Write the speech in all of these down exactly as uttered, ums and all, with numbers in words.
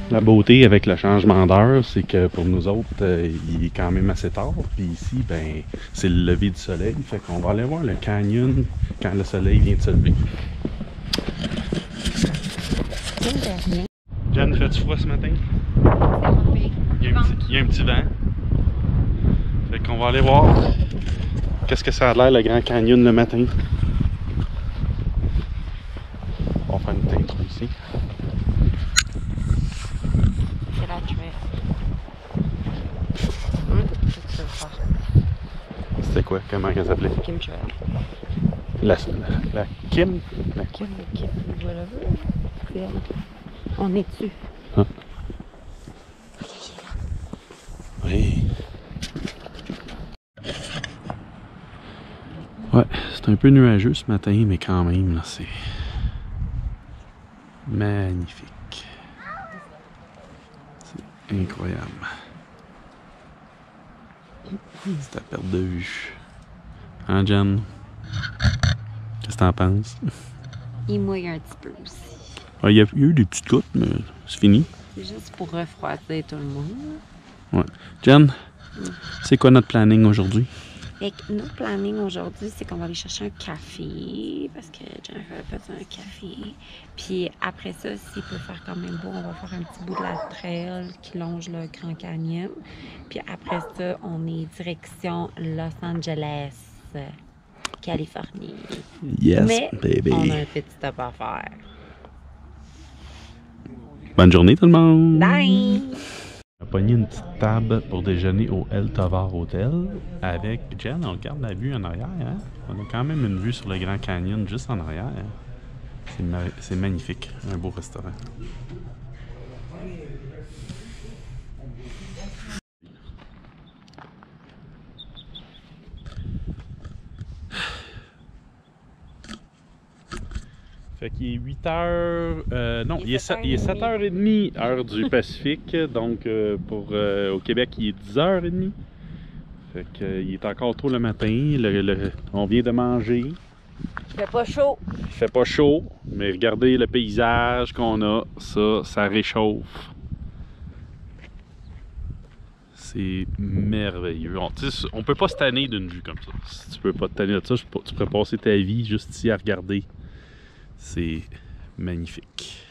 La beauté avec le changement d'heure, c'est que pour nous autres, euh, il est quand même assez tard. Puis ici, ben, c'est le lever du soleil. Fait qu'on va aller voir le canyon quand le soleil vient de se lever. Jen, fait-tu froid ce matin? Il y a un petit, il y a un petit vent. Fait qu'on va aller voir qu'est-ce que ça a l'air le Grand Canyon le matin. On va faire une petite intro ici. C'est la trail. Hum, qu'est-ce que tu veux faire? C'était quoi? Comment elle s'appelait? Kim Trail. La, la, la Kim? La Kim, Kim, whatever. C'est elle. On est dessus. Hein? Oui. Ouais, c'est un peu nuageux ce matin, mais quand même, là, c'est magnifique. C'est incroyable. C'est à perte de vue. Hein, Jen? Qu'est-ce que t'en penses? Il mouille un petit peu aussi. Il y a eu des petites gouttes, mais c'est fini. C'est juste pour refroidir tout le monde. Ouais. Jen, Mm. c'est quoi notre planning aujourd'hui? Fait que notre planning aujourd'hui, c'est qu'on va aller chercher un café parce que Jennifer a besoin d'un café. Puis après ça, s'il peut faire quand même beau, on va faire un petit bout de la trail qui longe le Grand Canyon. Puis après ça, on est direction Los Angeles, Californie. Yes, Mais baby. on a un petit stop à faire. Bonne journée tout le monde! Bye! On a pogné une petite table pour déjeuner au El Tovar Hotel avec Jen. On regarde la vue en arrière. Hein? On a quand même une vue sur le Grand Canyon juste en arrière. C'est ma c'est magnifique. Un beau restaurant. Fait qu'il est huit heures, euh, non, il est, sept, il est sept heures trente, heure du Pacifique, donc euh, pour, euh, au Québec, il est dix heures trente. Fait qu'il euh, est encore tôt le matin, le, le, on vient de manger. Il fait pas chaud. Il fait pas chaud, mais regardez le paysage qu'on a, ça, ça réchauffe. C'est merveilleux. On, on peut pas se tanner d'une vue comme ça. Si tu peux pas te tanner de ça, tu pourrais passer ta vie juste ici à regarder. C'est magnifique.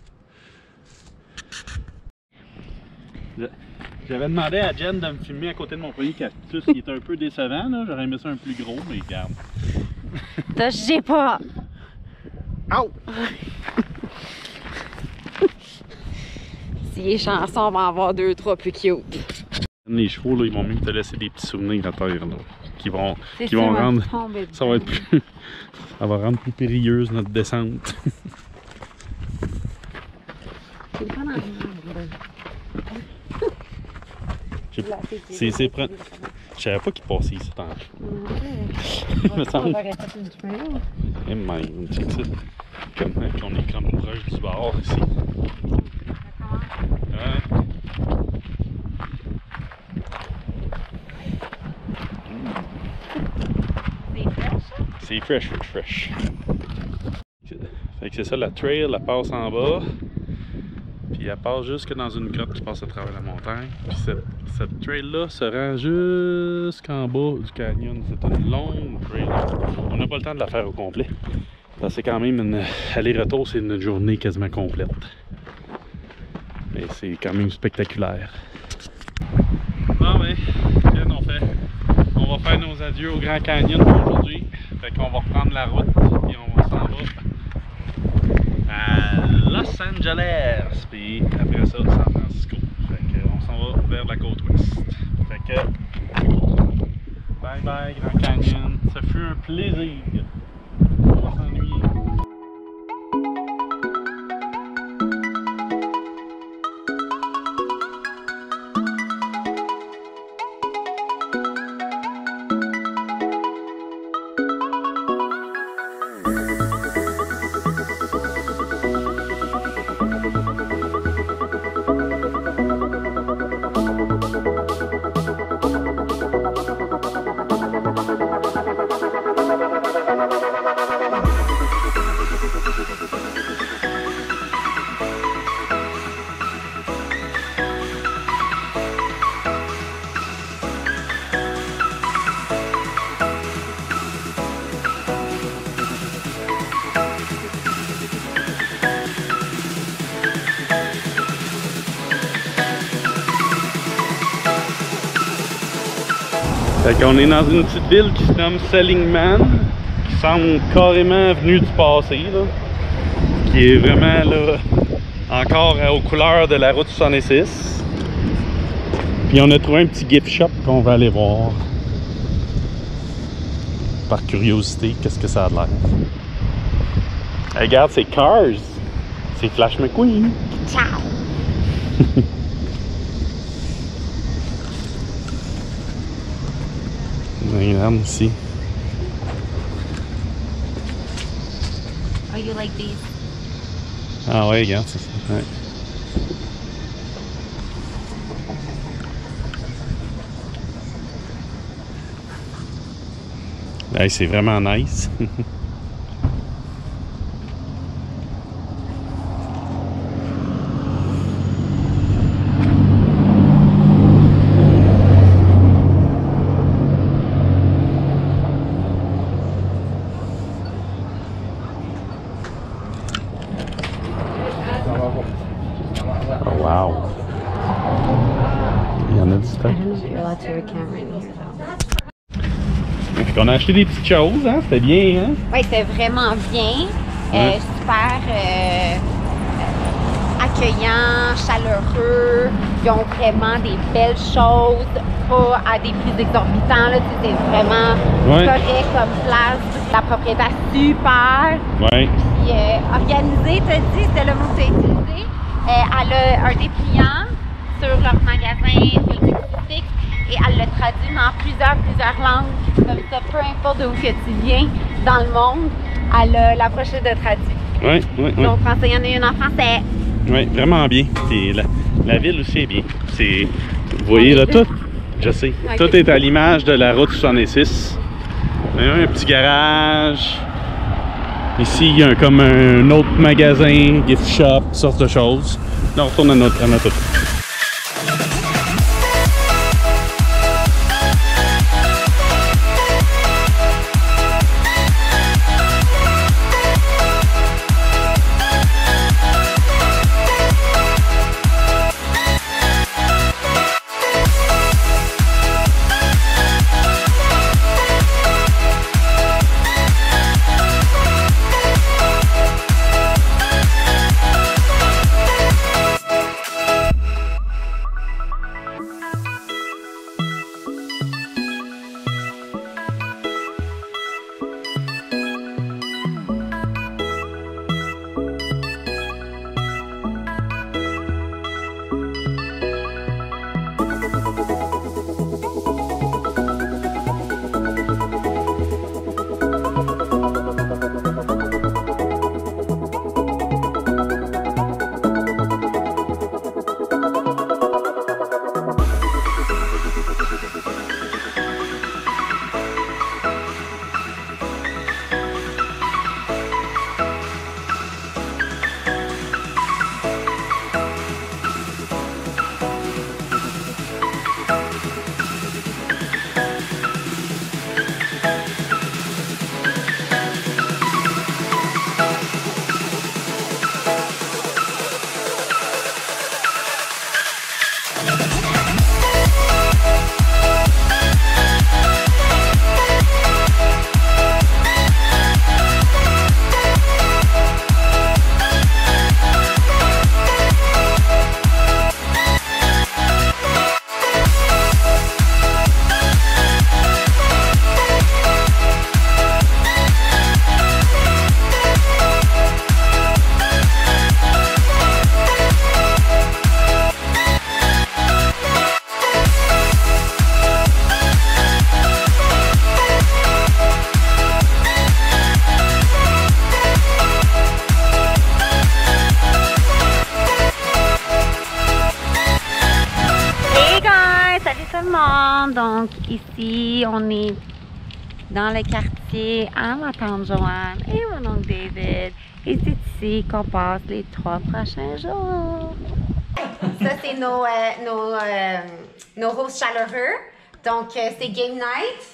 J'avais demandé à Jen de me filmer à côté de mon premier cactus qui est un peu décevant. J'aurais aimé ça un plus gros, mais regarde. Touchez pas! Au! Si les chansons, on va en avoir deux, trois plus cute. Les chevaux, là, ils vont même te laisser des petits souvenirs à terre, là, qui vont, qui vont sûr, rendre, tomber ça va être plus, ça va rendre plus périlleuse notre descente. C'est pas dans le C'est, c'est, pre... Je savais pas qu'il passait ici tant. Me semble. Et même, tu sais, comme on est comme proche du bord ici. Ouais. C'est fresh, fresh, fresh. Fait que c'est ça, la trail, elle passe en bas. Puis elle passe jusque dans une grotte qui passe à travers la montagne. Puis cette, cette trail-là se rend jusqu'en bas du canyon. C'est une longue trail. On n'a pas le temps de la faire au complet. C'est quand même une aller-retour, c'est une journée quasiment complète. Mais c'est quand même spectaculaire. Bon ben, on fait. On va faire nos adieux au Grand Canyon pour aujourd'hui. Fait qu'on va reprendre la route et on va s'en va à Los Angeles. Puis après ça, San Francisco. Fait qu'on s'en va vers la côte ouest. Fait que bye bye Grand Canyon. Ça fut un plaisir. On va s'ennuyer. Bye. Fait qu'on est dans une petite ville qui se nomme Seligman, qui semble carrément venue du passé, là. Qui est vraiment là, encore aux couleurs de la route soixante-six. Puis on a trouvé un petit gift shop qu'on va aller voir. Par curiosité, qu'est-ce que ça a l'air. Hey, regarde, c'est Cars. C'est Flash McQueen. Ciao! Regarde ici. Oh, you like these? Ah ouais, regarde, c'est ça. Ouais. Hey, c'est vraiment nice. Oh, wow. Il y en a du stock. On a acheté des petites choses, hein? C'était bien, hein? Oui, c'était vraiment bien. Euh, Ouais. super euh, accueillant, chaleureux. Ils ont vraiment des belles choses, pas à des prix exorbitants. C'était vraiment Ouais. correct comme place. La propriétaire super. Ouais. Puis euh, organisée, t'as dit, c'était le mot que t'as utilisé. Euh, elle a un dépliant sur leur magasin Multiplex et elle le traduit dans plusieurs, plusieurs langues. Comme ça, peu importe d'où que tu viens dans le monde, elle a la prochaine de traduit. Ouais, ouais, ouais. Donc, français, il y en a une en français. Ouais, vraiment bien. Puis la, la ville aussi est bien. C'est, vous voyez là, tout, je sais, Ok. tout est à l'image de la route soixante-six. Il y a un petit garage. Ici, il y a comme un autre magasin, gift shop, toutes sortes de choses. Là, on retourne à notre, à notre auto. Donc ici, on est dans le quartier à ma tante Joanne et mon oncle David. Et c'est ici qu'on passe les trois prochains jours. Ça, c'est nos, euh, nos, euh, nos hosts chaleureux. Donc, euh, c'est Game Night.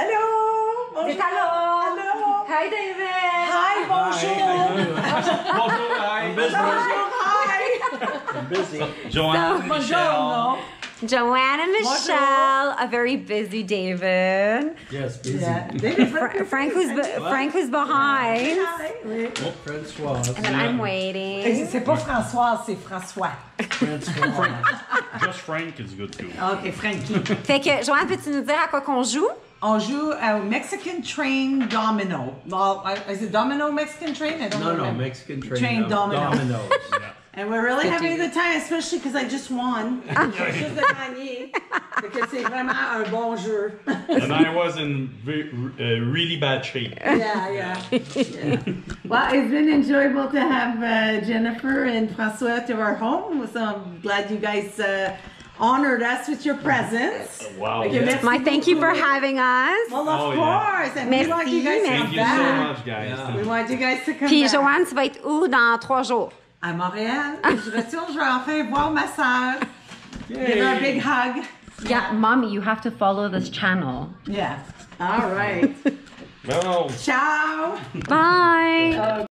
Allô! Bonjour! C'est allô! Allô! Hi, David! Hi, bonjour! Bonjour, hi. Bonjour, hi! I'm busy. Joanne. Buongiorno! Joanne and Michelle, a very busy David. Yes, busy. Yeah. David, Fra- Frank who's be- Frank who's behind. Oui. Oh, Françoise. And then I'm Et waiting. C'est pas Françoise, c'est François. Françoise. Just Frank is good too. OK, Frankie. Fait que, Joanne, peux-tu nous dire à quoi qu'on joue? On joue au Mexican Train Domino. Well, is it Domino Mexican Train? I don't No, no, remember. Mexican train. Train dom- domino. Dominoes. And we're really having a good time, especially because I just won. Je juste de gagner. Fait que c'est vraiment un bon jeu. And I was in ve- uh, really bad shape. Yeah, yeah. yeah. Well, it's been enjoyable to have uh, Jennifer and François to our home. So I'm glad you guys uh, honored us with your presence. Wow. Fait que merci My thank you for beaucoup. having us. Well, of Oh, yeah. course. And we want you guys to Merci, come Thank you so back. much, guys. Yeah. We want you guys to come Puis, back. Joanne, tu vas être où dans trois jours? À Montréal. Je retourne, je vais enfin voir ma sœur. Give her a big hug. Yeah, Mommy, you have to follow this channel. Yeah. All right. Well, Ciao. Bye!